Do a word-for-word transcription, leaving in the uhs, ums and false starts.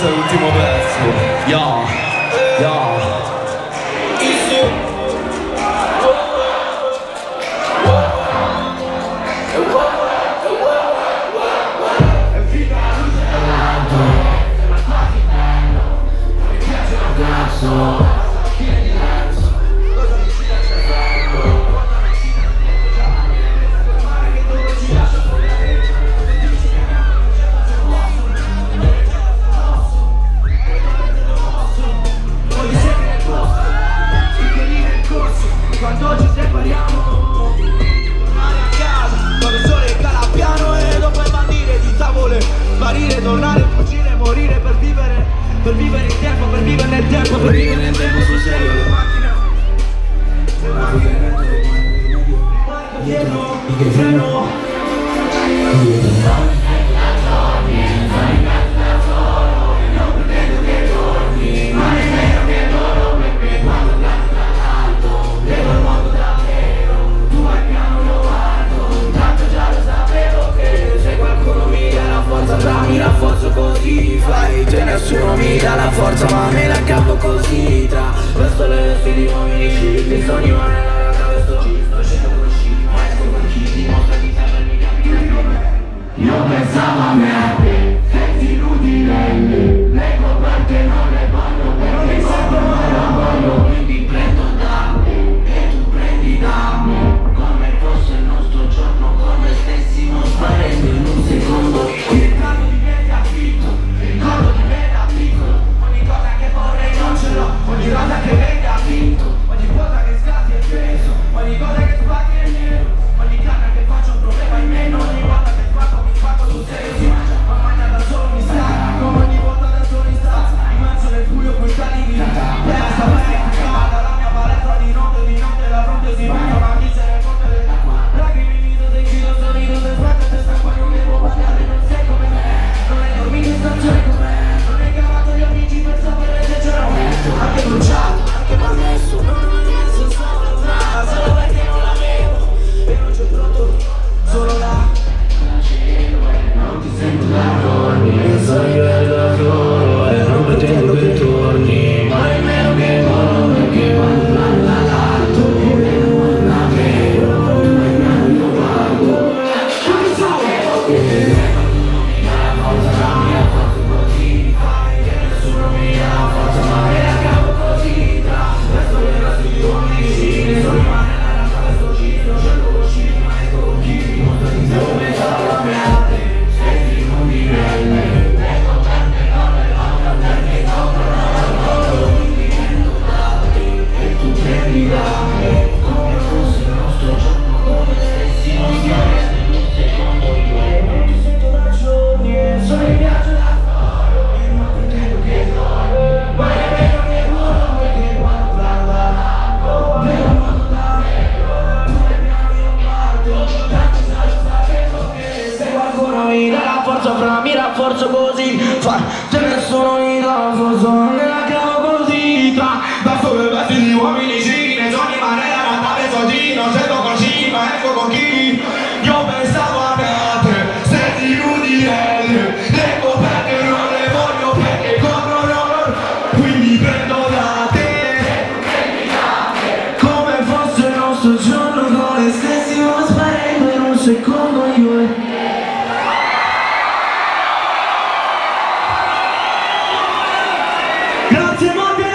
questo è l'ultimo pezzo. Yo, yo. Quando ci separiamo, tornare a casa, quando il sole cala piano e dopo il bandire di tavole, sparire, tornare, fuggire, morire per vivere, per vivere il tempo, per vivere nel tempo, per vivere nel tempo sul serio le macchine. Se la fine rimango dietro, che freno. Mi rafforzo così, fai, cioè nessuno mi dà la forza ma me la cavo così. Tra questo le vesti di uomini cicli, sogni ma nella realtà questo cisto, scendo con sci, ma esco con chi dimostra chi serve mi capi come me. Io pensavo a me a te, senza inutile, le coperte non le voglio perché sento non la voglio, quindi prendo da te e tu prendi da me, come fosse il nostro giorno, come stessimo sparendo in un secondo. Ogni cosa che venga vinto, ogni cosa che scatti è peso, ogni cosa che spacchi è nero, ogni canna che faccio un problema in meno, ogni volta che spacco mi spacco sul serio si mangia, ma mangia da solo mi stacca, come ogni volta da solo in stanza, immerso nel buio con cani di vita, resta verificata, la mia palestra di notte, di notte la fronte si mangia, ma chi se ne fonte dell'acqua, lacrime in viso, se giro, sorrido, se spacca, se sta qua non devo parlare, non sei come me, non hai dormito in stazione con me, non hai cavato gli amici per sapere se c'era me. Anche bruciato, anche malmesso, non ho mai messo solo una, solo perché non l'avevo e non c'è pronto, solo là. Non ti sento da giorni, penso io e da solo e non pretendo che torni, ma nemmeno che volo perché quando plano dall'alto mi vedo davvero, nemmeno io guardo. Sapevo che qualcuno mi dà la forza, la mia forza così fai, che nessuno mi dà la forza ma me la cavo così tra questo le resti di uomini vicini, sono rimane nella realtà questo ciclo, scelgo con scini ma esco con chi dimostra di sé, come sarà la mia te, senti non mi rende, ecco perché non le vanno perché coprono la loro, quindi prendo da te e tu prendi da me, come fosse il nostro giorno, come stessimo sparendo in un secondo io e non ti sento da giorni e sono in viaggio da fare, io non pretendo che torni, ma è vero che volo perché quando plano dall'alto vedo il mondo davvero, tu nel piano io parto, tanto già lo sapevo che se qualcuno mi dà la forza fra mi rafforzo così, fai, se nessuno mi dà la forza me la cavo così, tra da solo i vesti di uomini cini, sogni ma nella realtà penso di non sento con sci, ma ecco con chi, io pensavo a me a te, senti inutile, le coperte non le voglio perché coprono, quindi prendo da te, come fosse il nostro giorno, come stessimo sparendo in un secondo io e grazie Monte!